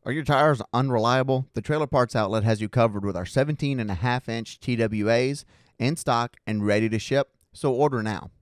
Are your tires unreliable? The Trailer Parts Outlet has you covered with our 17.5-inch TWAs in stock and ready to ship, so order now.